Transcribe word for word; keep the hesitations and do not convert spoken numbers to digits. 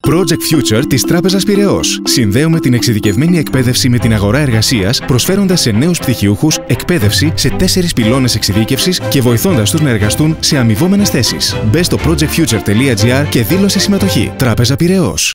Project Future της Τράπεζας Πειραιώς. Συνδέουμε την εξειδικευμένη εκπαίδευση με την αγορά εργασίας, προσφέροντας σε νέους πτυχιούχους εκπαίδευση σε τέσσερις πυλώνες εξειδίκευσης και βοηθώντας τους να εργαστούν σε αμοιβόμενες θέσεις. Μπες στο project future τελεία gr και δήλωσε συμμετοχή. Τράπεζα Πειραιώς.